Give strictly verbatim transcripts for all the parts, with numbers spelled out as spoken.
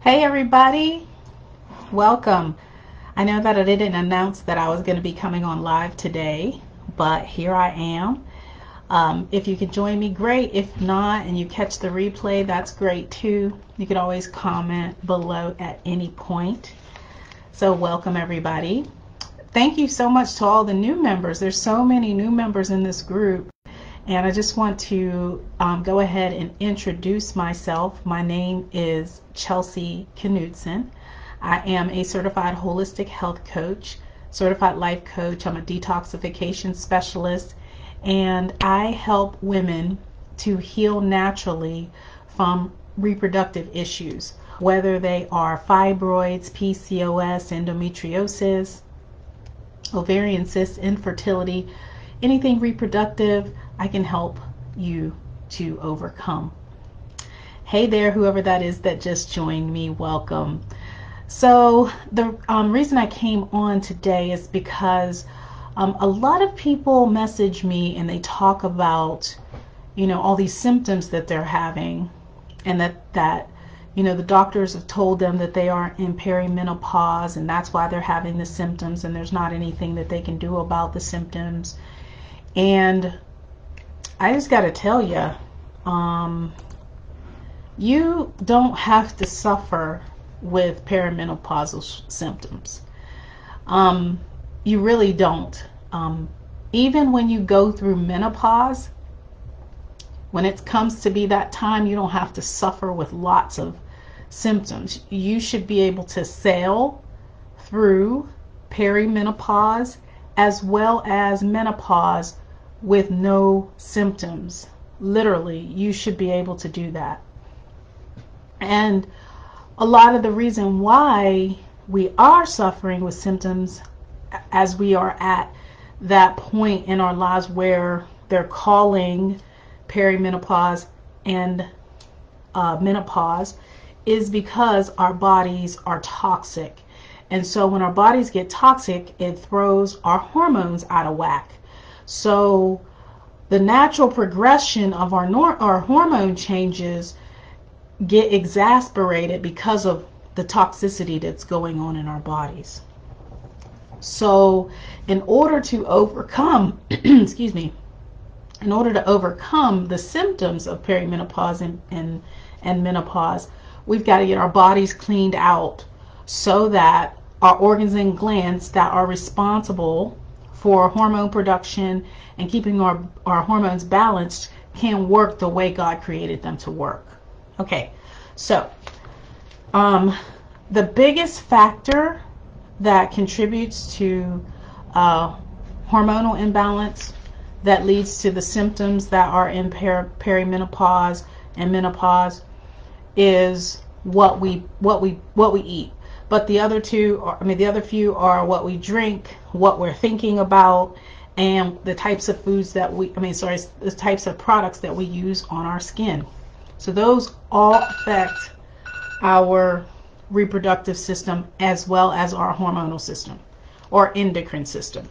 Hey everybody, welcome. I know that I didn't announce that I was going to be coming on live today, but here I am. Um, if you can join me, great. If not, and you catch the replay, that's great too. You can always comment below at any point. So welcome everybody. Thank you so much to all the new members. There's so many new members in this group. And I just want to um, go ahead and introduce myself. My name is Chelsea Knudsen. I am a certified holistic health coach, certified life coach. I'm a detoxification specialist, and I help women to heal naturally from reproductive issues, whether they are fibroids, P C O S, endometriosis, ovarian cysts, infertility, anything reproductive. I can help you to overcome. Hey there, whoever that is that just joined me, welcome. So the um, reason I came on today is because um, a lot of people message me and they talk about, you know, all these symptoms that they're having, and that that you know the doctors have told them that they are in perimenopause and that's why they're having the symptoms, and there's not anything that they can do about the symptoms. And I just got to tell you, um, you don't have to suffer with perimenopausal symptoms. Um, you really don't. Um, even when you go through menopause, when it comes to be that time, you don't have to suffer with lots of symptoms. You should be able to sail through perimenopause as well as menopause with no symptoms. Literally, you should be able to do that. And a lot of the reason why we are suffering with symptoms as we are at that point in our lives where they're calling perimenopause and uh, menopause is because our bodies are toxic. And so when our bodies get toxic, it throws our hormones out of whack. So the natural progression of our nor- our hormone changes get exasperated because of the toxicity that's going on in our bodies. So in order to overcome, excuse me, in order to overcome the symptoms of perimenopause and, and, and menopause, we've got to get our bodies cleaned out so that our organs and glands that are responsible for hormone production and keeping our, our hormones balanced can work the way God created them to work. Okay, so um, the biggest factor that contributes to uh, hormonal imbalance that leads to the symptoms that are in per- perimenopause and menopause is what we what we what we eat. But the other two, are, I mean, the other few are what we drink, what we're thinking about, and the types of foods that we, I mean, sorry, the types of products that we use on our skin. So those all affect our reproductive system as well as our hormonal system or endocrine system.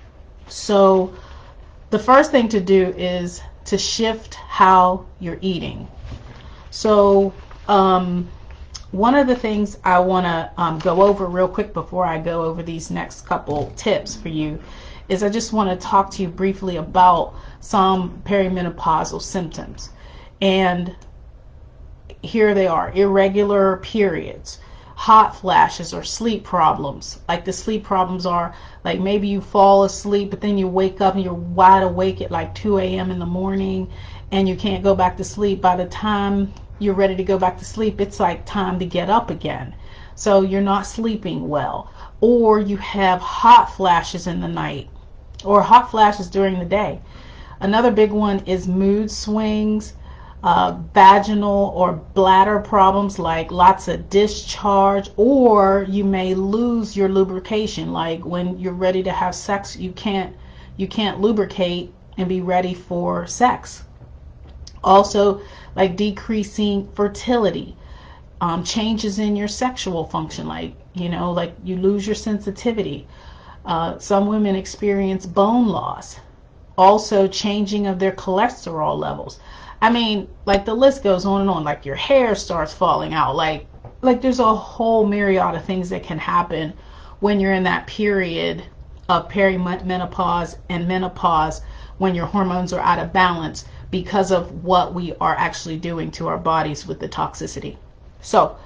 So the first thing to do is to shift how you're eating. So, um, one of the things I want to um, go over real quick before I go over these next couple tips for you is I just want to talk to you briefly about some perimenopausal symptoms. And here they are: irregular periods, hot flashes, or sleep problems. Like the sleep problems are like maybe you fall asleep but then you wake up and you're wide awake at like two a.m. in the morning and you can't go back to sleep. By the time you're ready to go back to sleep, it's like time to get up again. So you're not sleeping well. Or you have hot flashes in the night or hot flashes during the day. Another big one is mood swings, uh, vaginal or bladder problems like lots of discharge, or you may lose your lubrication. Like when you're ready to have sex, you can't you can't lubricate and be ready for sex. Also, like decreasing fertility, um, changes in your sexual function, like, you know, like you lose your sensitivity. Uh, some women experience bone loss. Also, changing of their cholesterol levels. I mean, like the list goes on and on. Like your hair starts falling out. Like, like there's a whole myriad of things that can happen when you're in that period of perimenopause and menopause, when your hormones are out of balance because of what we are actually doing to our bodies with the toxicity. So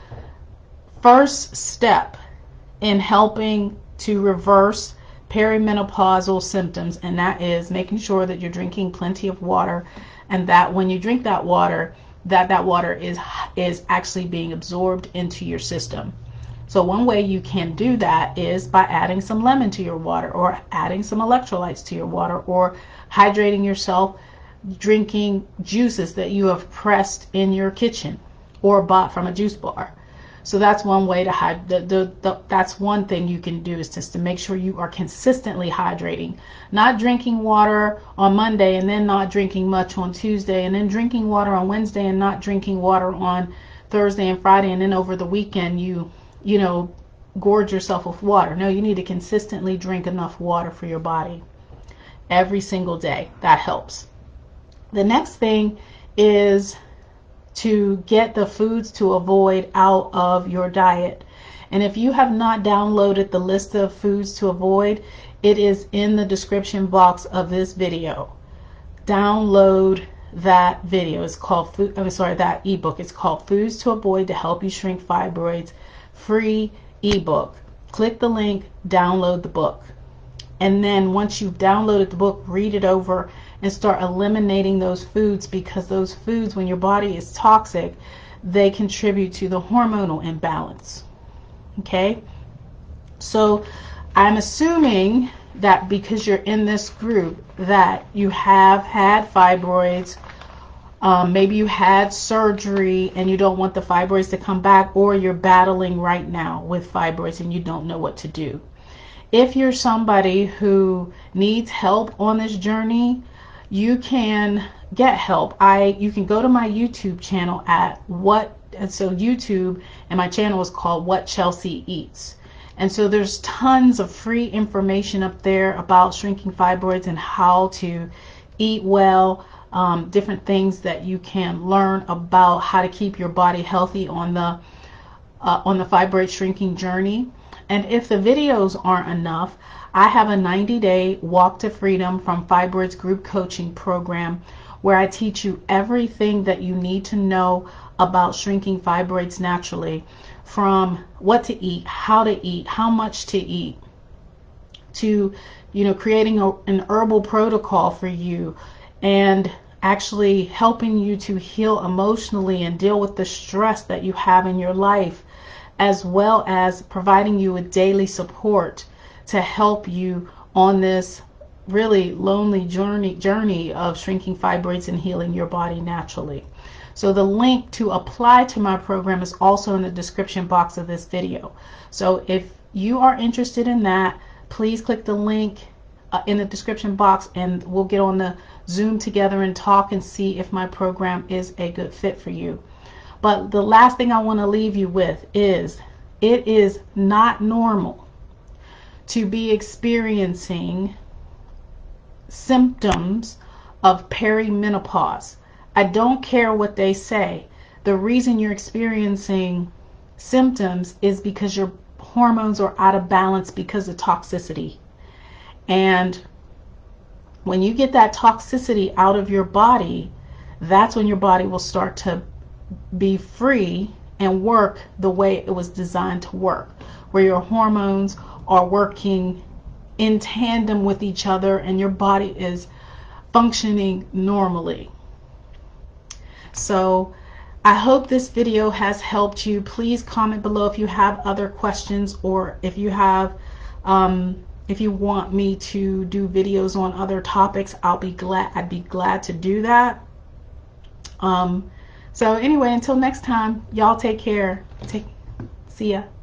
first step in helping to reverse perimenopausal symptoms, and that is making sure that you're drinking plenty of water, and that when you drink that water, that that water is is actually being absorbed into your system. So one way you can do that is by adding some lemon to your water, or adding some electrolytes to your water, or hydrating yourself, drinking juices that you have pressed in your kitchen or bought from a juice bar. So that's one way to hide. The, the, the, that's one thing you can do, is just to make sure you are consistently hydrating, not drinking water on Monday and then not drinking much on Tuesday, and then drinking water on Wednesday and not drinking water on Thursday and Friday, and then over the weekend you you know, gorge yourself with water. No, you need to consistently drink enough water for your body every single day. That helps. The next thing is to get the foods to avoid out of your diet. And if you have not downloaded the list of foods to avoid, it is in the description box of this video. Download that video. It's called food I'm sorry, that ebook. It's called Foods to Avoid to Help You Shrink Fibroids. Free ebook. Click the link, download the book, and then once you've downloaded the book, read it over and start eliminating those foods, because those foods, when your body is toxic, they contribute to the hormonal imbalance. Okay, so I'm assuming that because you're in this group that you have had fibroids. Um, maybe you had surgery and you don't want the fibroids to come back, or you're battling right now with fibroids and you don't know what to do. If you're somebody who needs help on this journey, you can get help. I you can go to my YouTube channel at what and so YouTube, and my channel is called What Chelsea Eats. And so there's tons of free information up there about shrinking fibroids and how to eat well. Um, different things that you can learn about how to keep your body healthy on the uh, on the fibroid shrinking journey. And if the videos aren't enough, I have a ninety day Walk to Freedom from Fibroids group coaching program, where I teach you everything that you need to know about shrinking fibroids naturally, from what to eat, how to eat, how much to eat, to you know creating a, an herbal protocol for you, and actually helping you to heal emotionally and deal with the stress that you have in your life, as well as providing you with daily support to help you on this really lonely journey journey of shrinking fibroids and healing your body naturally. So the link to apply to my program is also in the description box of this video. So if you are interested in that, please click the link uh, in the description box, and we'll get on the Zoom together and talk and see if my program is a good fit for you. But the last thing I want to leave you with is, it is not normal to be experiencing symptoms of perimenopause. I don't care what they say. The reason you're experiencing symptoms is because your hormones are out of balance because of toxicity. And when you get that toxicity out of your body, that's when your body will start to be free and work the way it was designed to work, where your hormones are working in tandem with each other and your body is functioning normally. So I hope this video has helped you. Please comment below if you have other questions, or if you have um, if you want me to do videos on other topics. I'll be glad I'd be glad to do that. Um, so anyway, until next time, y'all take care. Take see ya.